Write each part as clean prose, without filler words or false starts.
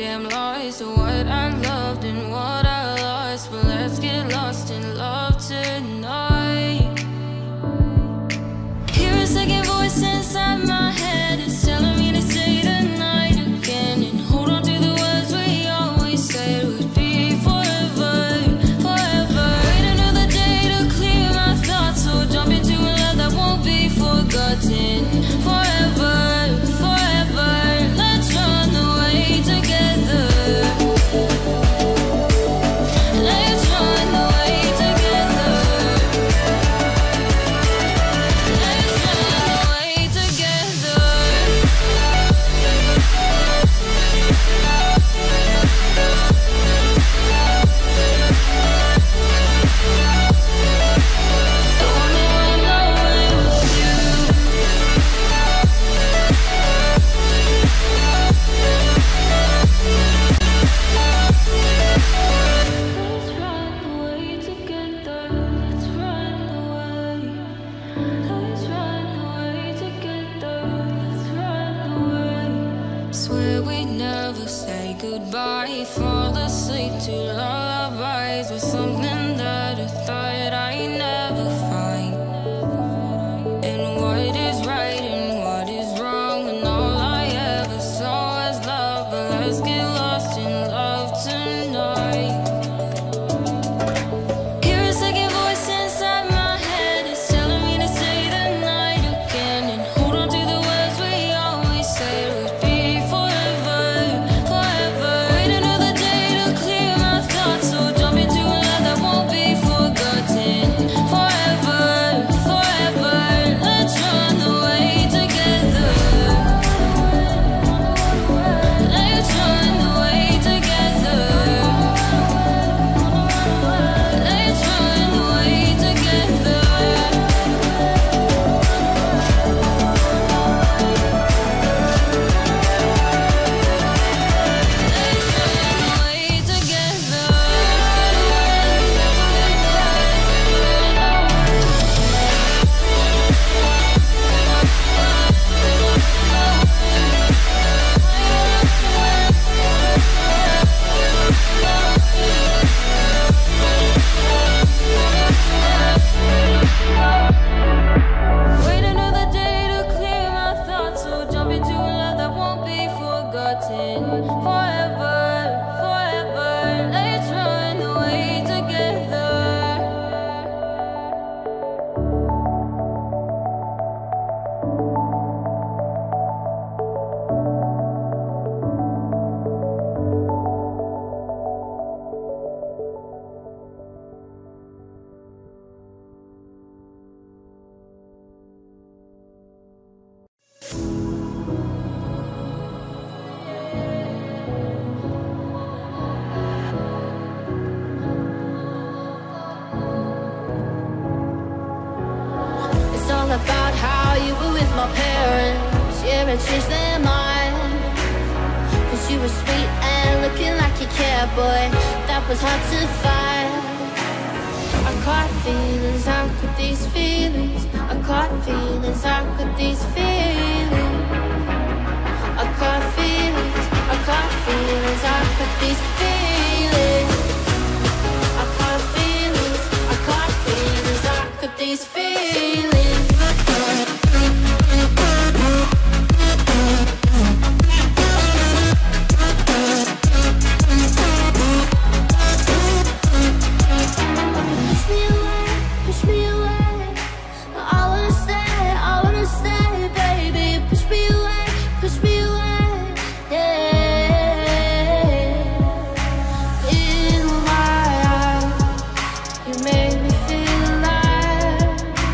damn lies to what I loved and what I lost. But let's get lost in love tonight. Hear a second voice inside my head, it's telling me to say the night again, and hold on to the words we always said would be forever, forever. Wait another day to clear my thoughts, so jump into a love that won't be forgotten. Forever, forever, let's run away together. Let's run away together. Let's run away together. Don't wanna run away with you. Let's run away together. Let's run away. Let's run away together. Let's run away. Swear we'd never say goodbye. Fall asleep to lullabies with something that I thought I'd never find. And what is right and what is wrong, and all I ever saw was love. But let's get lost in love tonight. Hear a second voice inside my head, it's telling me to say the night again, and hold on to the words we always said would be forever, forever. Wait another day to clear my thoughts, so jump into a love that won't be forgotten. Forever, forever, let's run away together. Let's run away together. Let's run away together. Let's run away together. Wait another day to clear my thoughts, so jump into a love that won't be forgotten. Forever, forever, let's run away together. It's all about how you were with my parents. Yeah, and changed their mind. Cause you were sweet and looking like you cared, boy. That was hard to find. I caught feelings, how could these feelings? I caught feelings, how could these feelings? I caught feelings, I caught feelings, how could these feelings? I caught feelings, I caught feelings, how could these feelings? Push me away. I wanna stay, baby. Push me away, yeah. In my eyes, you made me feel alive.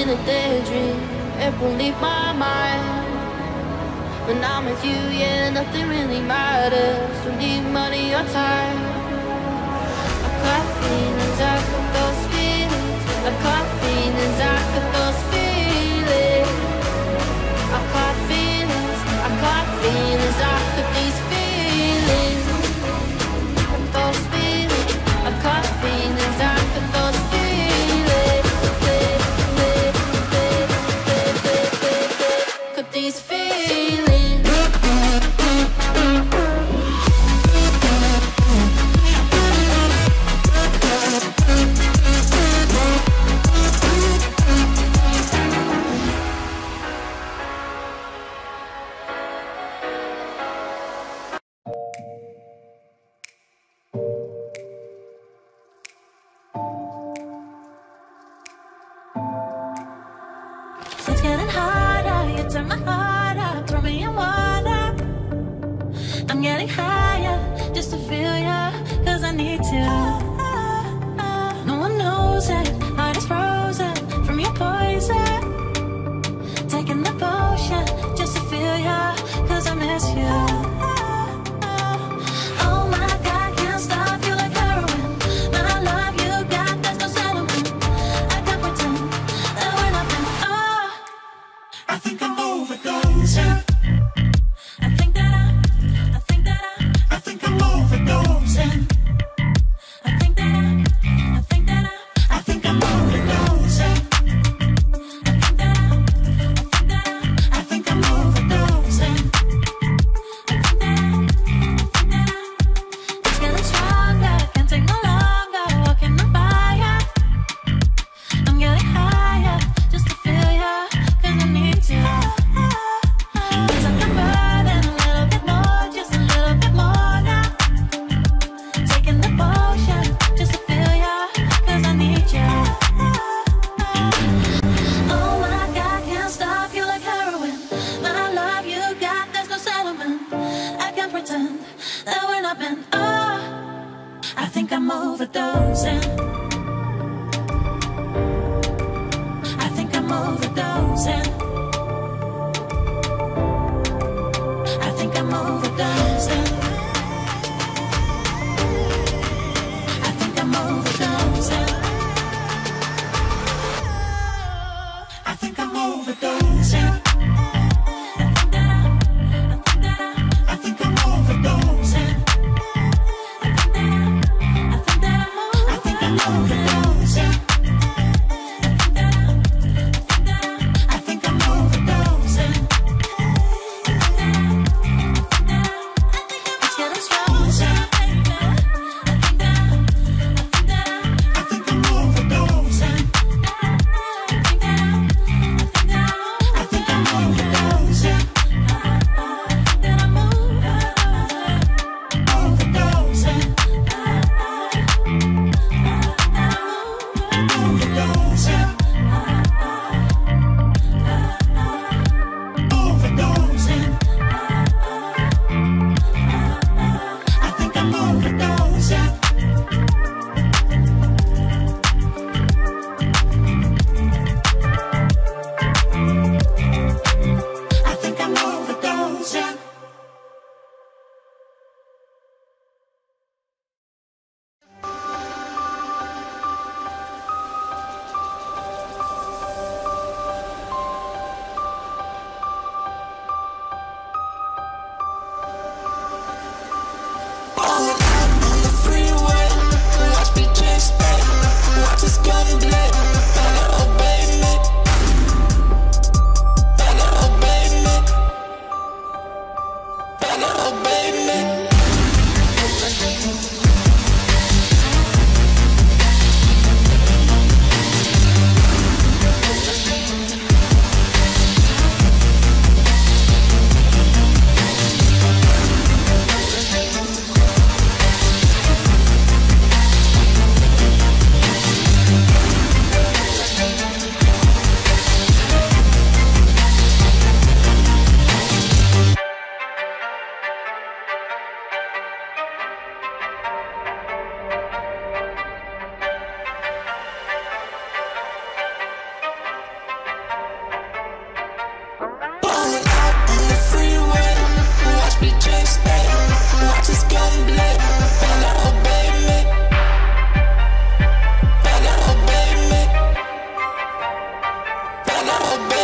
in a daydream. It won't leave my mind. When I'm with you, yeah, nothing really matters. Don't need money or time. I got feelings, I got those feelings. I got feelings, I got those feelings. I got feelings, I got feelings, I got these feelings. Those feelings, I got feelings, I got those feelings. Got these feelings. It's getting harder, you turn my heart up, throw me in water. I'm getting higher, just to feel ya, cause I need to. No one knows it, heart is frozen from your poison. Taking the potion, just to feel ya, cause I miss you. Oh my God, can't stop you like heroin. My love you got, there's no settlement. I can't pretend that we're nothing. Oh, I think I'm overdosing. I think that I'm overdosing. I think that I think I'm overdosing. I think I'm overdosing. it's getting stronger, can't take no longer, walking on fire. I'm getting higher, just to feel ya, cause I need to. Feels like I'm burning a little bit more, just a little bit more now. Taking the potion, just to feel ya, cause I need ya. Oh my God, can't stop you like heroin. My love you got, there's no settlement. I can't pretend that we're not meant. Oh, I think I'm overdosing. I think I'm overdosing. I think I'm overdosing. I think I'm overdosing. I think I'm overdosing. I think I'm overdosing. I think I'm overdosing. I think I'm overdosing. It's getting stronger. I think I'm overdosing. I think I'm overdosing. Overdosing. Overdosing. Overdosing. I think I'm overdosing. I think I'm overdosing. On the freeway, watch me chase back. Watch us gun black. Better obey me. Better obey me. Better obey me. black. Better obey me. Better obey me. Better obey me.